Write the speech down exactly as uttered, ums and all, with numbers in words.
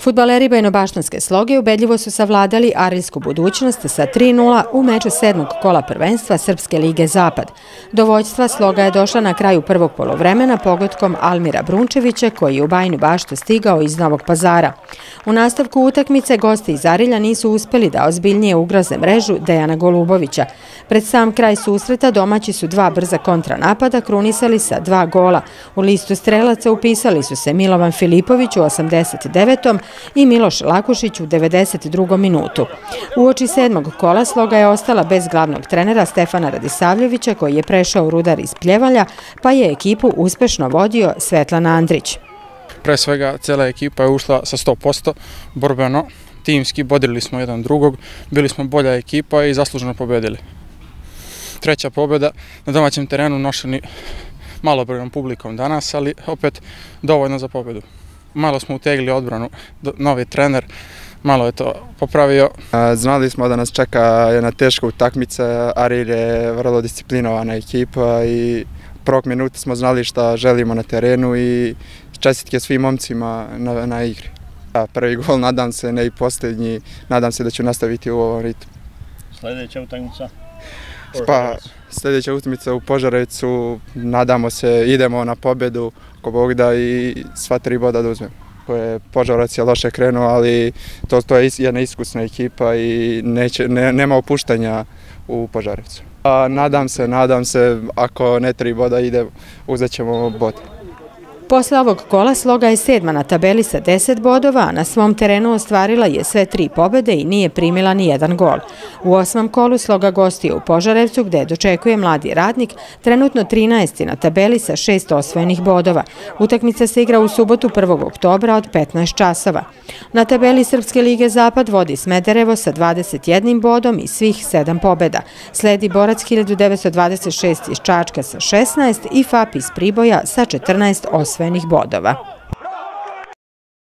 Fudbaleri Bajinobaštanske Sloge ubedljivo su savladali arilsku budućnost sa tri nula u meču sedmog kola prvenstva Srpske lige Zapad. Do vođstva Sloga je došla na kraju prvog poluvremena pogodkom Almira Brunčevića, koji je u Bajinu Baštu stigao iz Novog Pazara. U nastavku utakmice gosti iz Arilja nisu uspeli da ozbiljnije ugroze mrežu Dejana Golubovića. Pred sam kraj susreta domaći su dva brza kontranapada krunisali sa dva gola. U listu strelaca upisali su se Milovan Filipović u osamdeset devetom i Miloš Lakušić u devedeset drugom minutu. Uoči sedmog kola Sloga je ostala bez glavnog trenera Stefana Radisavljevića, koji je prešao u Rudar iz Pljevalja, pa je ekipu uspešno vodio Svetlan Andrić. Pre svega, cijela ekipa je ušla sa sto posto borbeno, timski, bodrili smo jedan drugog, bili smo bolja ekipa i zasluženo pobedili. Treća pobjeda na domaćem terenu, nošeni malobrojnom publikom danas, ali opet dovoljno za pobjedu. Malo smo utegli odbranu, novi trener, malo je to popravio. Znali smo da nas čeka jedna teška utakmica, Aril je vrlo disciplinovana ekipa i prvog minuta smo znali šta želimo na terenu i čestitke svim momcima na, na igri. Prvi gol, nadam se, ne i posljednji, nadam se da ću nastaviti u ovom ritmu. Sljedeća utakmica? Pa, sljedeća utakmica u Požarevcu, nadamo se, idemo na pobjedu, ko Bog da, i sva tri boda da uzmemo. Požarevac je loše krenuo, ali to, to je jedna iskusna ekipa i neće, ne, nema opuštanja u Požarevcu. A, nadam se, nadam se, ako ne tri boda ide, uzet ćemo bod. Posle ovog kola Sloga je sedma na tabeli sa deset bodova, a na svom terenu ostvarila je sve tri pobjede i nije primila ni jedan gol. U osmom kolu Sloga gostio u Požarevcu, gde dočekuje Mladi Radnik, trenutno trinaesti na tabeli sa šest osvojenih bodova. Utakmica se igra u subotu prvog oktobra od petnaest časova. Na tabeli Srpske lige Zapad vodi Smederevo sa dvadeset jednim bodom i svih sedam pobjeda. Sledi Borac hiljadu devetsto dvadeset šest iz Čačka sa šesnaest i F A P iz Priboja sa četrnaest osvojenih bodova.